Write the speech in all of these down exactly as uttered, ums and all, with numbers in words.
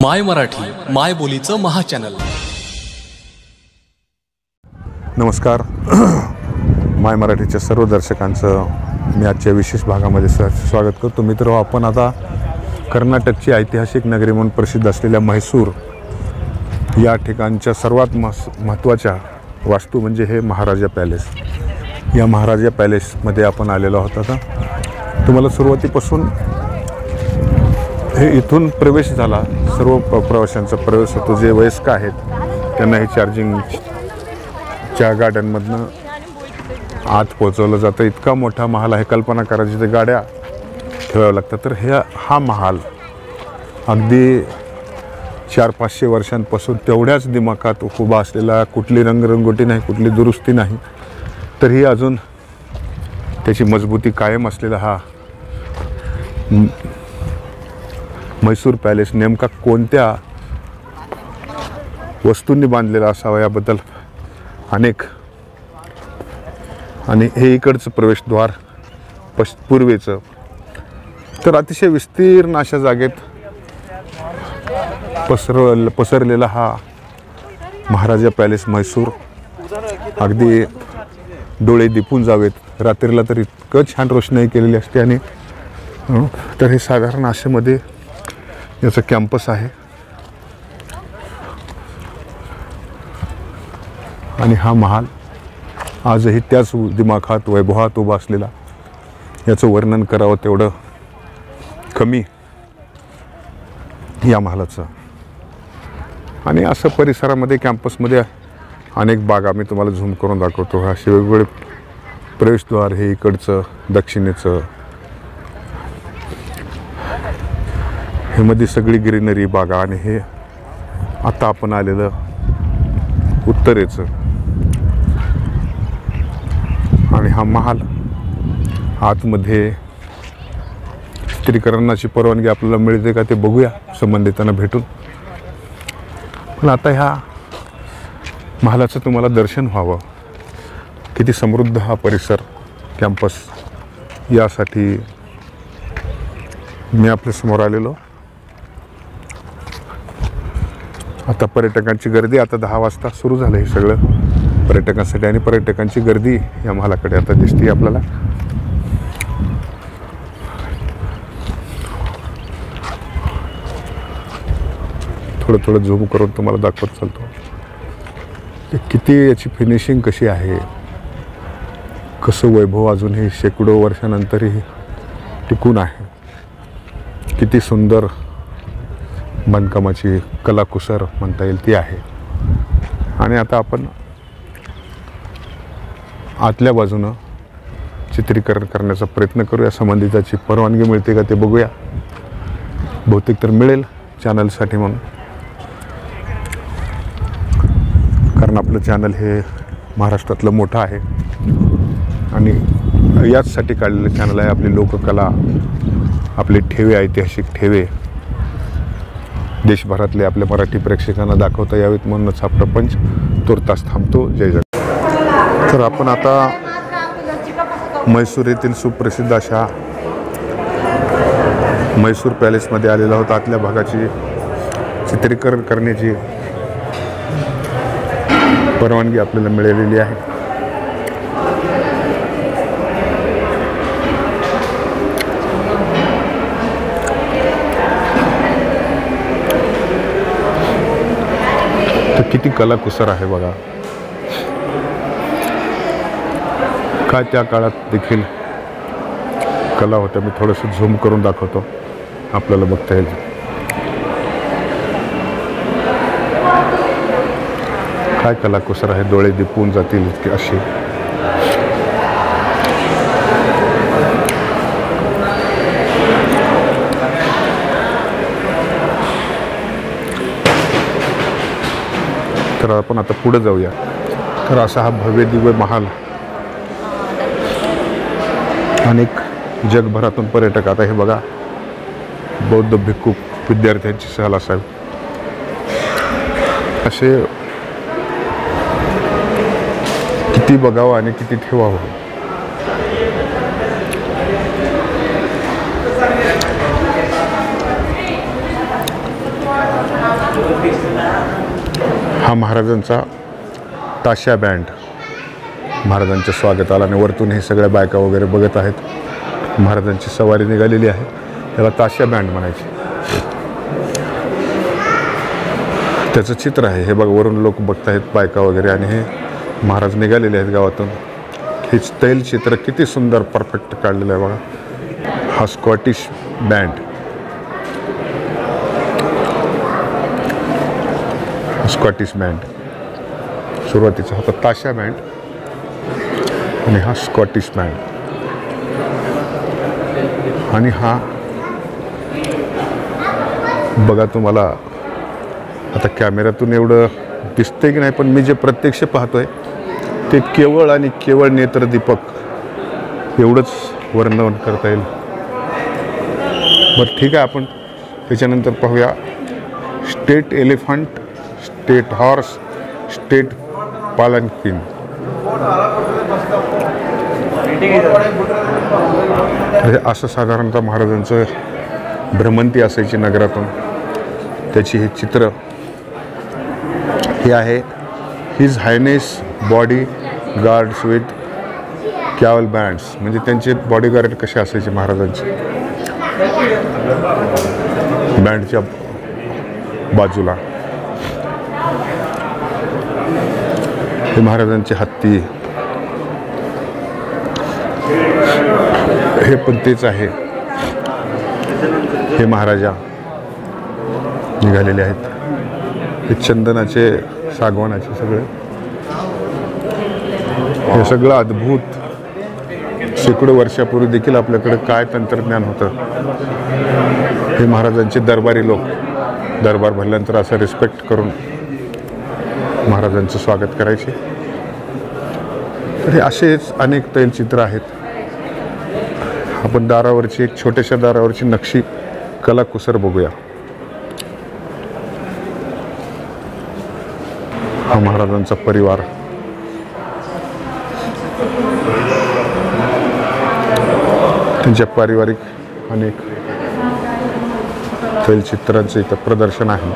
माय मराठी माय बोलीचं महाचॅनल. नमस्कार. माय मराठीच्या सर्व दर्शकांचं मी आजच्या विशेष भागामध्ये स्वागत करतो. मित्र, आपण आता कर्नाटकची ऐतिहासिक नगरी म्हणून प्रसिद्ध असलेल्या म्हैसूर या ठिकाणच्या सर्वात महत्त्वाच्या वास्तू म्हणजे हे महाराजा पॅलेस. या महाराजा पॅलेसमध्ये आपण आलेलो आहोत. आता तुम्हाला सुरुवातीपासून हे इथून प्रवेश झाला, सर्व प प्रवाशांचा प्रवेश होतो. जे वयस्क आहेत त्यांना हे चार्जिंगच्या गाड्यांमधनं आत पोहोचवलं जातं. इतका मोठा महाल आहे, कल्पना करा, जिथे गाड्या ठेवाव्या लागतात. तर हे हा महाल अगदी चार पाचशे वर्षांपासून तेवढ्याच दिमाखात उभा असलेला, कुठली रंगरंगोटी नाही, कुठली दुरुस्ती नाही, तरीही अजून त्याची मजबूती कायम असलेला हा म्हैसूर पॅलेस नेमका कोणत्या वस्तूंनी बांधलेला असावा याबद्दल अनेक. आणि हे इकडचं प्रवेशद्वार पश पूर्वेचं. तर अतिशय विस्तीर्ण अशा जागेत पसर पसरलेला हा महाराजा पॅलेस म्हैसूर अगदी डोळे दिपून जावेत. रात्रीला तर इतकं छान रोषणाई केलेली असते. आणि तर हे साधारण अशामध्ये याचं कॅम्पस आहे. आणि हा महाल आजही त्याच दिमाखात वैभवात उभा असलेला, याचं वर्णन करावं तेवढं कमी या महालाचं. आणि असं परिसरामध्ये कॅम्पसमध्ये अनेक बागा मी तुम्हाला झूम करून दाखवतो. असे वेगवेगळे प्रवेशद्वार, हे इकडचं, दक्षिणेचं, हे मध्ये सगळी ग्रीनरी बागा. आणि हे आता आपण आलेलं उत्तरेचं. आणि हा महाल आतमध्ये चित्रीकरणाची परवानगी आपल्याला मिळते का ते बघूया संबंधितांना भेटून. पण आता ह्या महालाचं तुम्हाला दर्शन व्हावं, किती समृद्ध हा परिसर, कॅम्पस, यासाठी मी आपल्यासमोर आलेलो. आता पर्यटकांची गर्दी, आता दहा वाजता सुरू झालं हे सगळं पर्यटकांसाठी. आणि पर्यटकांची गर्दी या महालाकडे आता दिसते आपल्याला. थोडं थोडं झूम करून तुम्हाला दाखवत चालतो की किती याची फिनिशिंग कशी आहे, कसं वैभव अजूनही शेकडो वर्षानंतरही टिकून आहे. किती सुंदर बांधकामाची कलाकुसर म्हणता येईल ती आहे. आणि आता आपण आतल्या बाजूनं चित्रीकरण करण्याचा प्रयत्न करूया. संबंधिताची परवानगी मिळते का ते बघूया. बहुतेक तर मिळेल चॅनलसाठी म्हणून, कारण आपलं चॅनल हे महाराष्ट्रातलं मोठं आहे आणि याचसाठी काढलेलं चॅनल आहे. आपली लोककला, आपले ठेवे, ऐतिहासिक ठेवे देशभरातले आपल्या मराठी प्रेक्षकांना दाखवता यावेत म्हणूनच हा प्रपंच तुर्तास थांबतो. जय जग. तर आपण आता म्हैसूर येथील सुप्रसिद्ध अशा म्हैसूर पॅलेसमध्ये आलेलो आहोत. आतल्या भागाची चित्रीकरण करण्याची परवानगी आपल्याला मिळालेली आहे. तर किती कलाकुसर आहे बघा. काय त्या काळात देखील कला होत्या. मी थोडंसं झूम करून दाखवतो, आपल्याला बघता येईल. काय कलाकुसर आहे, डोळे दिपून जातील इतके अशी. तर आपण आता पुढे जाऊया. तर असा हा भव्य दिव्य महाल, अनेक जगभरातून पर्यटक. आता हे बघा, बौद्ध भिक्खू विद्यार्थ्यांची सहल असावी. असे किती बघावं आणि किती ठेवावं. हा महाराजांचा ताशा बँड महाराजांच्या स्वागताला आणि वरतून हे सगळ्या बायका वगैरे बघत आहेत. महाराजांची सवारी निघालेली आहे, त्याला ताशा बँड म्हणायचे. त्याचं चित्र आहे हे बघ, वरून लोक बघत आहेत बायका वगैरे आणि हे महाराज निघालेले आहेत गावातून. हे तैलचित्र किती सुंदर परफेक्ट काढलेलं आहे बघा. हा स्कॉटिश बँड, स्कॉटिश बँड सुरुवातीचा होता ताशा बँड आणि हा स्कॉटिश बँड. आणि हा बघा, तुम्हाला आता कॅमेऱ्यातून एवढं दिसतंय की नाही, पण मी जे प्रत्यक्ष पाहतोय ते केवळ आणि केवळ नेत्रदीपक एवढंच वर्णन करता येईल. बरं ठीक आहे, आपण त्याच्यानंतर पाहूया state elephant, state horse, state palanquin. असं साधारणतः महाराजांचं भ्रमंती असायची नगरातून. त्याची हे चित्र हे आहे. His highness body guards with cavalry bands, म्हणजे त्यांचे बॉडीगार्ड कसे असायचे महाराजांचे बँडच्या बाजूला. हे महाराजांचे हत्ती, हे पण तेच आहे. हे महाराजा निघालेले आहेत. हे चंदनाचे, सागवानाचे सगळे, हे सगळं अद्भुत. शेकडो वर्षापूर्वी देखील आपल्याकडे काय तंत्रज्ञान होतं. हे महाराजांचे दरबारी लोक दरबार भरल्यानंतर असं रिस्पेक्ट करून महाराजांचं स्वागत करायचे. तर हे असेच अनेक तैलचित्र आहेत. आपण दारावरची एक छोट्याशा दारावरची नक्षी कलाकुसर बघूया. हा महाराजांचा परिवार. त्यांच्या पारिवारिक अनेक तैलचित्रांचं इथं प्रदर्शन आहे.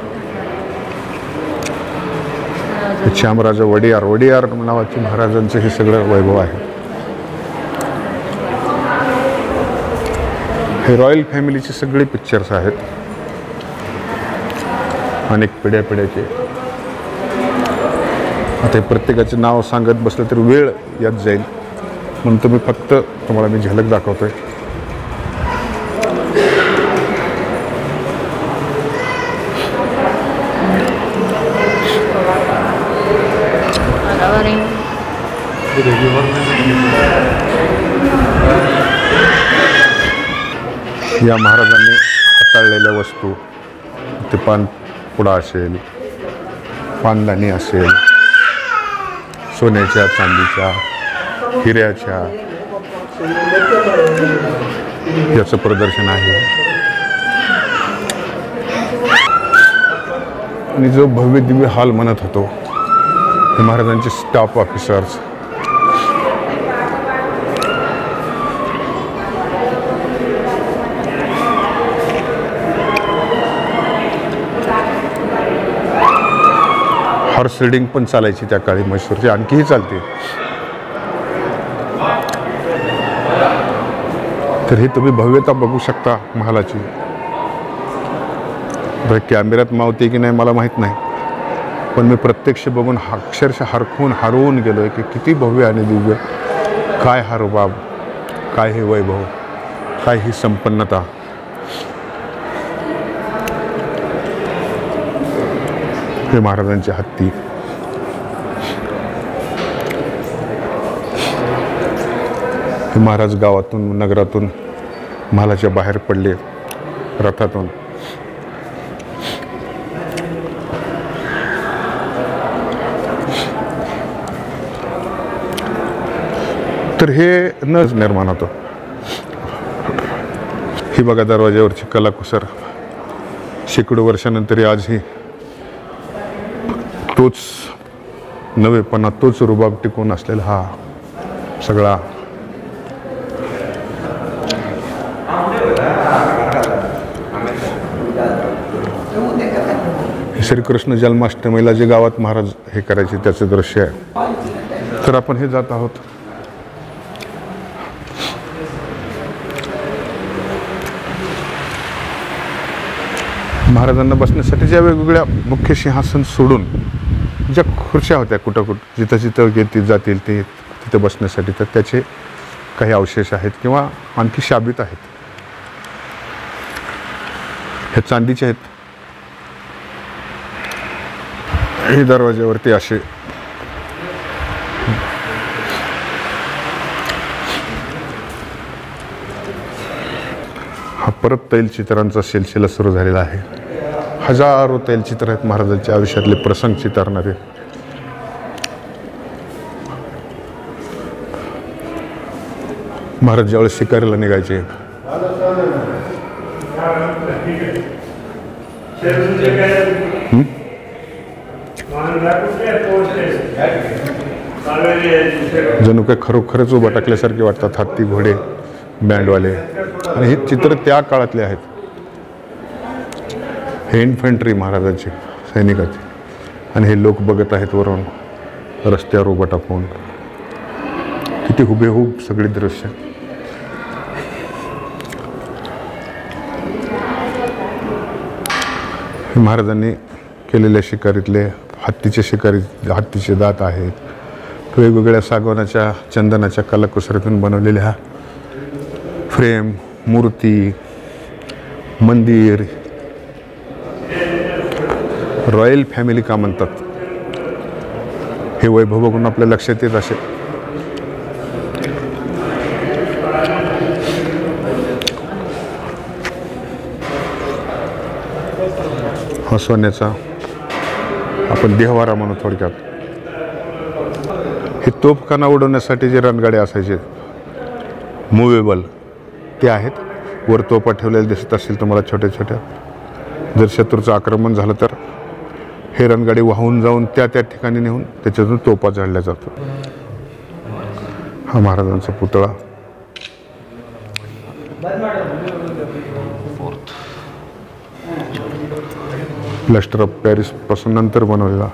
श्यामराजा वडियार वडियार नावाचे महाराजांचं हे सगळं वैभव आहे. हे रॉयल फॅमिलीचे सगळे पिक्चर्स आहेत, अनेक पिढ्या पिढ्याचे. आता हे प्रत्येकाचे नाव सांगत बसलं तर वेळ यात जाईल, म्हणून तुम्ही फक्त तुम्हाला मी झलक दाखवतोय. या महाराजांनी हाताळलेल्या वस्तू, ते पानपुडा असेल, पानदाणी असेल, सोन्याच्या, चांदीच्या, हिऱ्याच्या, याचं प्रदर्शन आहे. आणि जो भव्य दिव्य हॉल म्हणत होतो, हे महाराजांचे स्टाफ ऑफिसर्स. हॉर्स रिडिंग पण चालायची त्या काळी म्हैसूरची, आणखीही चालते. तर ही तुम्ही भव्यता बघू शकता महालाची. कॅमेऱ्यात मावते की नाही मला माहीत नाही, पण मी प्रत्यक्ष बघून अक्षरशः हरखून हरवून गेलोय की किती भव्य आणि दिव्य. काय हा रुबाब, काय हे वैभव, काय ही संपन्नता. हे महाराजांचे हत्ती. हे महाराज गावातून नगरातून महालाच्या बाहेर पडले रथातून. तर हे न निर्माण होतं. ही बघा दरवाज्यावरची कलाकुसर. शेकडो वर्षानंतर आजही तोच नवेपणा, तोच रुबाब टिकून असलेला हा सगळा. श्रीकृष्ण जन्माष्टमीला जे गावात महाराज हे करायचे त्याचं दृश्य आहे. तर आपण हे जात आहोत. महाराजांना बसण्यासाठी ज्या वेगवेगळ्या मुख्य सिंहासन सोडून ज्या खुर्च्या होत्या कुठं कुठं जिथं जिथं घेतील जातील ते तिथं बसण्यासाठी, तर त्याचे काही अवशेष आहेत किंवा आणखी शाबित आहेत. हे चांदीचे आहेत. हे दरवाज्यावरती असे हा परत तैलचित्रांचा सिलसिला सुरू झालेला आहे. हजारो तैलचित्र आहेत महाराजांच्या आयुष्यातले प्रसंग चितारणारे. महाराज ज्यावेळेस शिकारीला निघायचे, जणू काय खरोखरच उभा टाकल्यासारखे वाटतात. हत्ती, घोडे, बँडवाले. आणि हे चित्र त्या काळातले आहेत. हे इन्फंट्री महाराजांचे, सैनिकाचे. आणि हे लोक बघत आहेत वरून रस्त्यावर उभं टाकून. किती हुबेहूब सगळी दृश्य. महाराजांनी केलेल्या शिकारीतले हत्तीचे शिकारी, हत्तीचे दात आहेत. वेगवेगळ्या सागवानाच्या, चंदनाच्या कलाकुसरीतून बनवलेल्या फ्रेम, मूर्ती, मंदिर. रॉयल फॅमिली का म्हणतात, हे वैभव बघून आपल्या लक्षात येत असेल. हा सोन्याचा आपण देहवारा म्हणू थोडक्यात. हे तोफखाना उडवण्यासाठी जे रणगाडे असायचे मुव्हेबल, ते आहेत. वर तोफा ठेवलेले दिसत असतील तुम्हाला छोट्या छोट्या. जर शत्रूचं आक्रमण झालं तर हे रणगाडी वाहून जाऊन त्या त्या ठिकाणी नेऊन त्याच्यातून तोफा जाळल्या जातो. हा महाराजांचा पुतळा. प्लास्टर ऑफ पॅरिस पासून नंतर बनवलेला.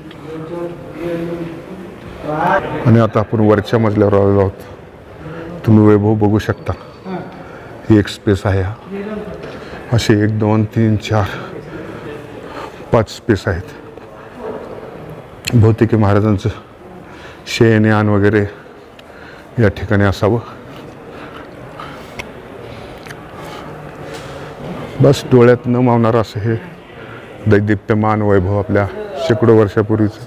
आणि आता आपण वरच्या मजल्यावर आलेलो आहोत. तुम्ही वैभव बघू शकता. ही एक स्पेस आहे. हा असे एक दोन तीन चार पाच स्पेस आहेत. बहुतेक महाराजांचं शयनयान वगैरे या ठिकाणी असावं. बस डोळ्यात न मावणारं असं हे दैदिप्यमान वैभव आपल्या शेकडो वर्षापूर्वीचं.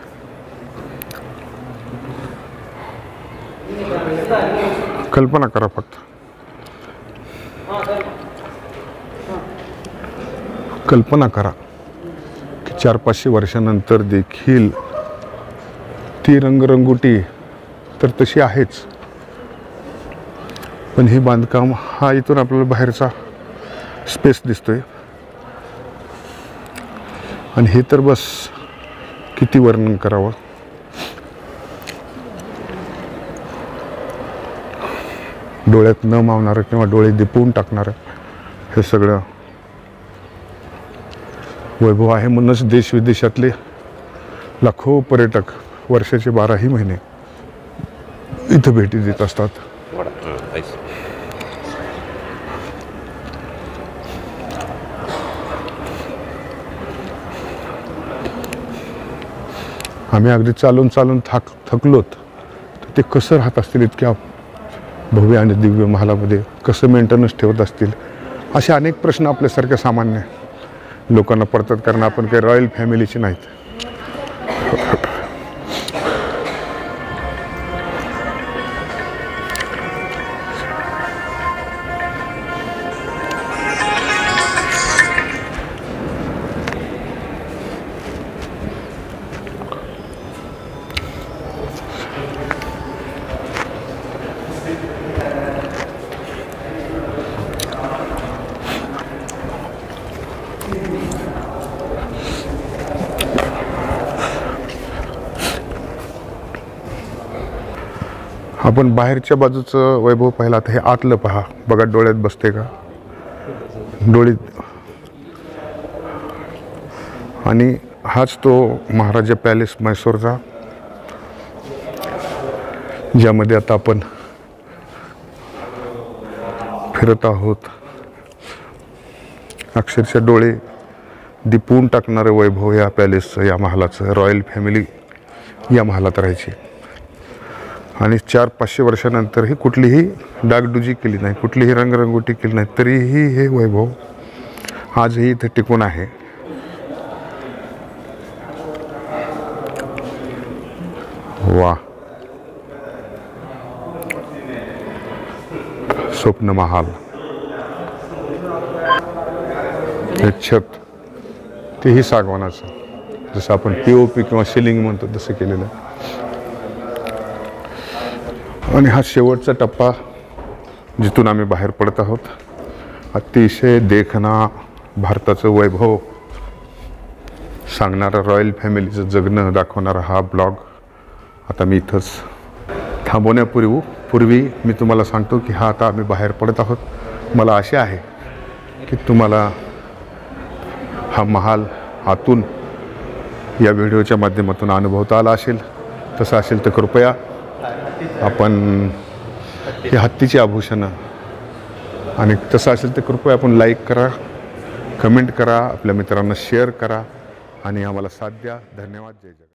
कल्पना करा फक्त. कल्पना करा की चार पाचशे वर्षानंतर देखील ती रंगरंगोटी तर तशी आहेच, पण हे बांधकाम हा इथून आपल्याला बाहेरचा स्पेस दिसतोय. आणि हे तर बस किती वर्णन करावं. डोळ्यात न मावणारं किंवा डोळे दिपवून टाकणारं हे सगळं वैभव आहे. म्हणूनच देश विदेशातले लाखो पर्यटक वर्षाचे बाराही महिने इथं भेटी देत असतात. आम्ही अगदी चालून चालून थक थकलोत तर ते कसं राहत असतील इतक्या भव्य आणि दिव्य महालामध्ये, कसं मेंटेनन्स ठेवत असतील, असे अनेक प्रश्न आपल्यासारख्या सामान्य लोकांना पडतात. कारण आपण काही रॉयल फॅमिलीची नाहीत. आपण बाहेरच्या बाजूचं वैभव पाहिलं. आता हे आतलं पहा. बघा डोळ्यात बसते का. डोळे आणि हाच तो महाराजा पॅलेस म्हैसूरचा, ज्यामध्ये आता आपण फिरत आहोत. अक्षरशः डोळे दिपवून टाकणारं वैभव या पॅलेसचं, या महालाचं. रॉयल फॅमिली या महालात राहायची आणि चार पाचशे वर्षानंतरही कुठलीही डागडुजी केली नाही, कुठलीही रंगरंगोटी केली नाही, तरीही हे वैभव आजही इथे टिकून आहे. वा, स्वप्न महाल. हे छत तेही सागवानाचं, जसं आपण पी ओ पी किंवा सिलिंग म्हणतो तसं केलेलं. आणि हा शेवटचा टप्पा जिथून आम्ही बाहेर पडत आहोत. अतिशय देखणा भारताचं वैभव सांगणारा, रॉयल फॅमिलीचं जगणं दाखवणारा हा ब्लॉग आता मी इथंच थांबवण्यापूर्वी पूर्वी मी तुम्हाला सांगतो की हा आता आम्ही बाहेर पडत आहोत. मला आशा आहे की तुम्हाला हा महाल आतून या व्हिडिओच्या माध्यमातून अनुभवता आला असेल. तसं असेल तर कृपया आपण ही हत्तीची आभूषणं, आणि तसं असेल तर कृपया आपण लाईक करा, कमेंट करा, आपल्या मित्रांना शेअर करा आणि आम्हाला साथ द्या. धन्यवाद. जय जगन्नाथ.